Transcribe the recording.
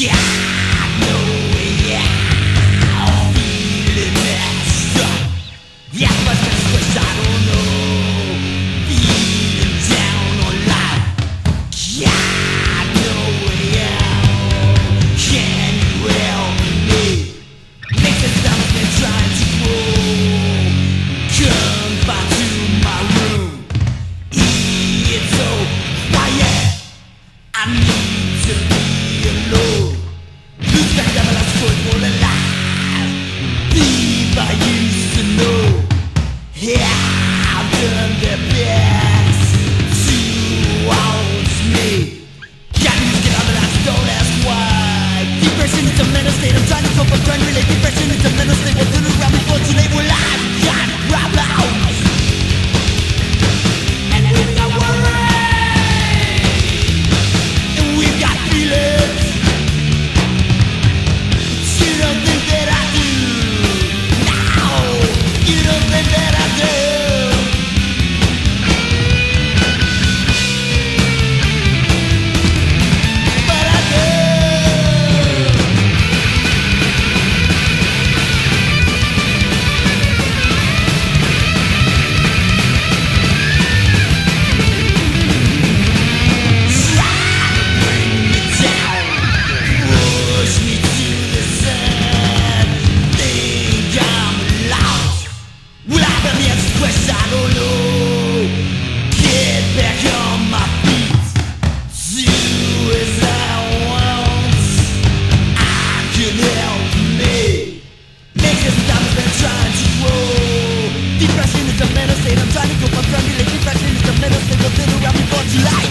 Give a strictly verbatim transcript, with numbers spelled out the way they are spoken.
Yeah, no, yeah, I'm feeling messed up. Yeah, but that's 'cause I don't know. Feeling down on life. Yeah, no, yeah. Can you help me? Make the stomach been trying to grow. Come back to my room. It's so quiet. I need to be alone. Lose the devil, I stood for the life. People I used to know. Yeah, I've done the best towards me. Got to get out of that, don't ask why. Depression is a mental state. I'm trying to cope with friend relate. Depression is a mental state. We'll turn around before too late. We're live. Got problems. And we got worry. And we've got feelings. You don't think that I do. No, you don't think that I do. But I do. Try to bring me down, push me to the sun. Think I'm lost. Will I be the answer to question? I don't know. Get back on my feet. Do as I want. I can help me. Make this time I've been trying to grow. Depression is a mental state. I'm trying to go my friend. Depression is a mental state. Don't sit around before July.